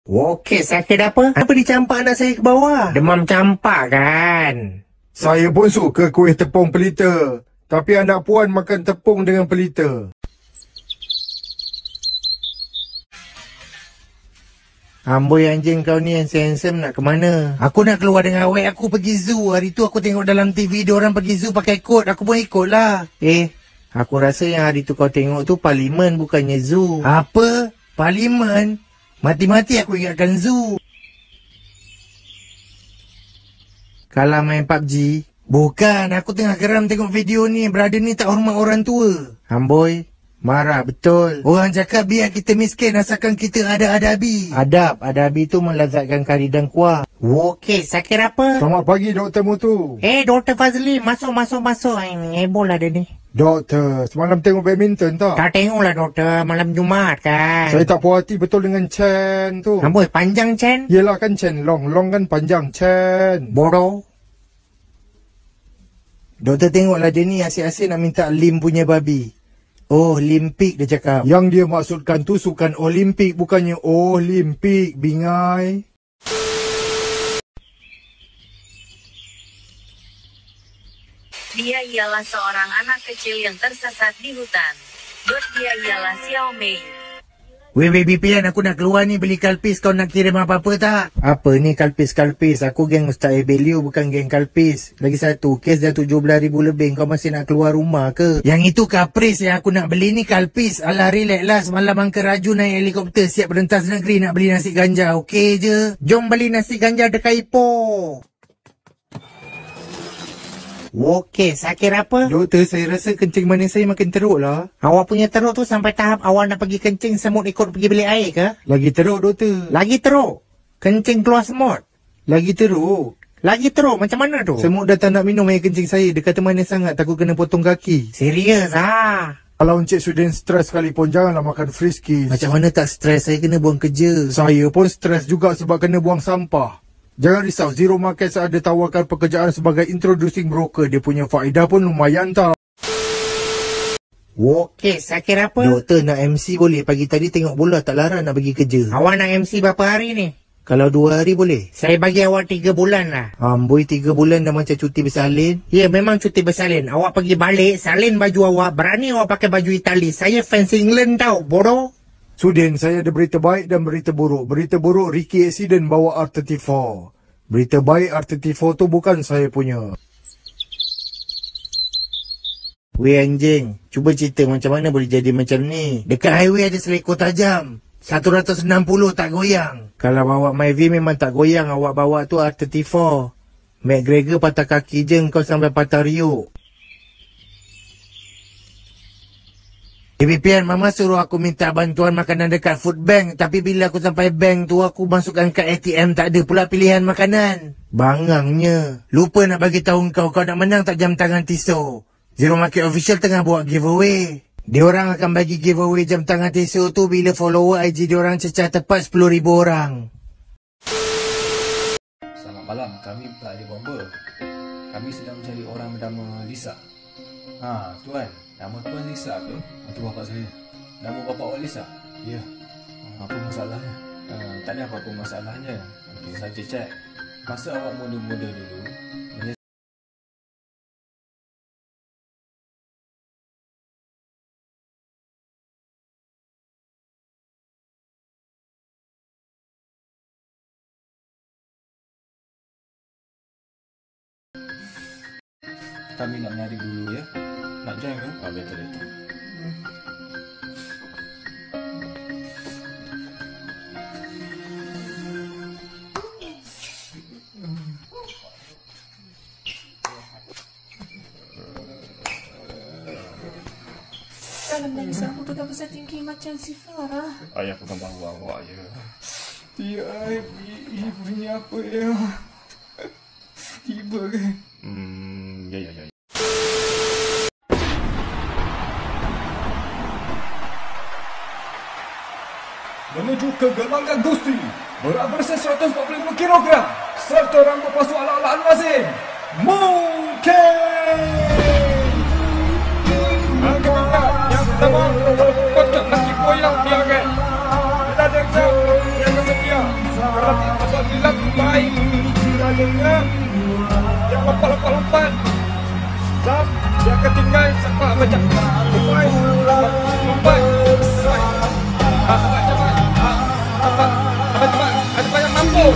Okey, sakit apa? Apa dicampak anak saya ke bawah? Demam campak kan? Saya pun suka kuih tepung pelita. Tapi anak puan makan tepung dengan pelita. Amboi anjing kau ni handsome nak ke mana? Aku nak keluar dengan awek aku pergi zoo. Hari tu aku tengok dalam TV diorang pergi zoo pakai kot. Aku pun ikut lah. Aku rasa yang hari tu kau tengok tu parlimen bukannya zoo. Apa? Parlimen? Mati-mati aku ingatkan zoo. Kalau main PUBG? Bukan, aku tengah geram tengok video ni. Brother ni tak hormat orang tua. Amboi, marah betul. Orang cakap biar kita miskin asalkan kita ada adabi. Adabi tu melazatkan kari dan kuah. Okey, sakit apa? Selamat pagi, Dr. Mutu. Dr. Fazli, masuk. Ini heboh lah dia ni. Doktor, semalam tengok badminton tak? Tak tengok lah doktor, malam Jumaat kan. Saya tak puas hati betul dengan Chen tu. Amboi, panjang Chen? Yelah kan Chen long kan panjang Chen. Bodoh. Doktor tengoklah dia ni asyik-asyik nak minta lim punya babi. Oh, limpik dia cakap. Yang dia maksudkan tu sukan Olimpik, bukannya Olimpik, bingai. Dia ialah seorang anak kecil yang tersesat di hutan. Dia ialah Xiao Mei. Weh baby pian, aku nak keluar ni beli kalpis. Kau nak kirim apa-apa tak? Apa ni kalpis? Aku geng Ustaz Ebelio, bukan geng kalpis. Lagi satu, kes dah 17,000 lebih. Kau masih nak keluar rumah ke? Yang itu kapris yang aku nak beli ni kalpis. Alah relax lah, semalam Angka Raju naik helikopter siap berentas negeri nak beli nasi ganja. Okey je. Jom beli nasi ganja dekat Ipoh. Okey, sakit apa? Doktor, saya rasa kencing manis saya makin teruk lah. Awak punya teruk tu sampai tahap awak nak pergi kencing semut ikut pergi beli air ke? Lagi teruk, doktor. Lagi teruk? Kencing keluar semut? Lagi teruk. Lagi teruk? Macam mana tu? Semut dah tak nak minum air kencing saya. Dia kata manis sangat, takut kena potong kaki. Serius ah? Kalau Encik Sudin stres sekalipun, janganlah makan Friskies. Macam mana tak stres? Saya kena buang kerja. Saya pun stres juga sebab kena buang sampah. Jangan risau, Zero Market ada tawarkan pekerjaan sebagai introducing broker. Dia punya faedah pun lumayan tau. Okey, sakit apa? Doktor nak MC boleh. Pagi tadi tengok bola tak larang nak pergi kerja. Awak nak MC berapa hari ni? Kalau 2 hari boleh. Saya bagi awak 3 bulan lah. Amboi, 3 bulan dah macam cuti bersalin. Ya, memang cuti bersalin. Awak pergi balik, salin baju awak. Berani awak pakai baju Itali. Saya fans England tau, bodoh. Sudin, saya ada berita baik dan berita buruk. Berita buruk, Ricky accident bawa R34. Berita baik, R34 tu bukan saya punya. Weh anjing, cuba cerita macam mana boleh jadi macam ni. Dekat highway ada selekor tajam. 160 tak goyang. Kalau bawa Myvi memang tak goyang. Awak bawa tu R34. McGregor patah kaki je, kau sampai patah riuk. Pian, Mama suruh aku minta bantuan makanan dekat food bank. Tapi bila aku sampai bank tu, aku masukkan kad ATM, tak ada pula pilihan makanan. Bangangnya. Lupa nak bagi tahu kau nak menang tak jam tangan tisu. Zero Market Official tengah buat giveaway. Diorang akan bagi giveaway jam tangan tisu tu bila follower IG diorang cecah tepat 10,000 orang. Selamat malam, kami bukan ahli bomba. Kami sedang mencari orang bernama Lisa. Tuan, nama Tuan Lisa ke? Itu bapa saya. Nama bapa awak Lisa? Ya. Apa masalahnya? Tak ada apa-apa masalahnya. Okey, saja cek. Masa awak muda-muda dulu, kami nak menarik dulu ya. Nak join ke? Betul. Dalam nangis aku tu dah besar tinggi macam si Farah. Ayah bukan bawa awak ya. Ya, ibu apa ya? Tiba kan? Ya. Menuju ke gelanggang Gusti, berat bersih 145 kg, serta rambut palsu ala-ala Al-Wazim, mungkin. Yang pertama, kotak nasi koyak dia kan. Kita ada yang setia. Dengar. Yang lompat-lompat. Sam, dia akan tinggal sampai macam lompat. Lompat. Cepat. Cepat yang mampus.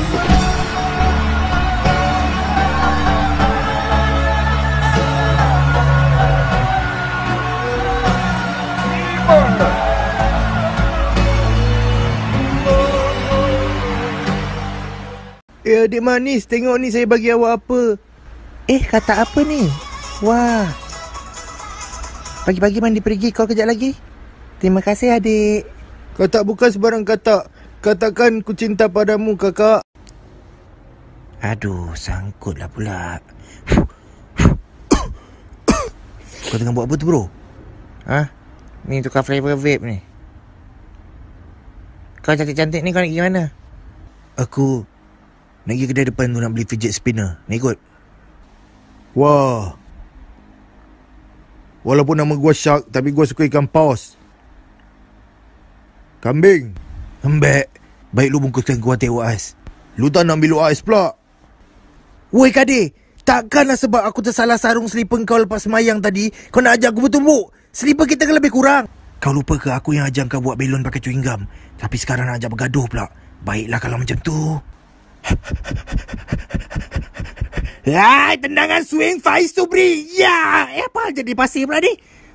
Adik manis, tengok ni saya bagi awak apa. Kata apa ni? Wah. Pagi-pagi mandi pergi, kau kejap lagi. Terima kasih adik. Katak bukan sebarang katak. Katakan ku cinta padamu, kakak. Aduh, sangkutlah pula. Kau tengah buat apa tu, bro? Ni tukar flavor vape ni. Kau cantik-cantik ni, kau nak pergi mana? Aku nak pergi kedai depan tu nak beli fidget spinner. Nak ikut? Wah. Walaupun nama gua Shark, tapi gua suka ikan paus. Kambing. Embek. Baik lu bungkuskan gua tengok ais. Lu tak nak ambil ais pula. Woi Kade, takkanlah sebab aku tersalah sarung selipar kau lepas semayang tadi, kau nak ajar aku bertumbuk? Selipar kita kan lebih kurang. Kau lupa ke aku yang ajar kau buat belon pakai chewing gum? Tapi sekarang nak ajak bergaduh pula. Baiklah kalau macam tu. Tendangan swing Faiz Subri. Ya, apa jadi pasir pula ni?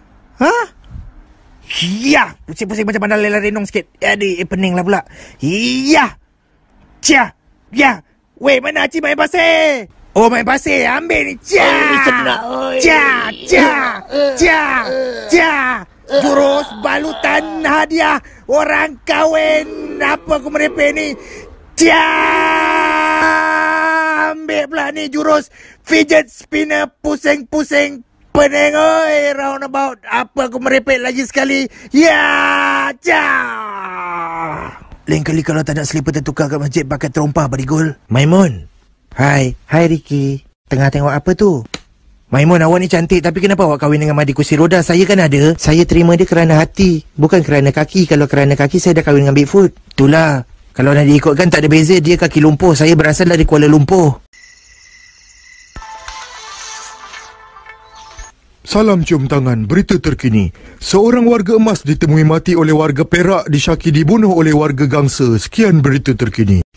Ya, pusing-pusing macam mana Lela Renong sikit. Pening lah pula. Ya. Cia. Ya. Weh, mana Acik main pasir? Oh, main pasir. Ambil ni. Cia. Cia. Cia. Cia. Cia. Jurus balutan hadiah orang kahwin. Apa aku merepek ni? Cia. Ambil pula ni jurus fidget spinner pusing-pusing. Pening oi, roundabout. Apa aku merepek lagi sekali? Ya, cia. Lain kali kalau tak nak selipar tertukar kat masjid pakai terompah bagi gol. Maimun. Hai Ricky. Tengah tengok apa tu? Maimun, awak ni cantik tapi kenapa awak kahwin dengan madi kursi roda? Saya kan ada. Saya terima dia kerana hati, bukan kerana kaki. Kalau kerana kaki saya dah kahwin dengan Bigfoot. Itulah. Kalau nak diikutkan tak ada beza, dia kaki lumpuh. Saya berasal dari Kuala Lumpur. Salam cium tangan, berita terkini. Seorang warga emas ditemui mati oleh warga Perak disyaki dibunuh oleh warga Gangsa. Sekian berita terkini.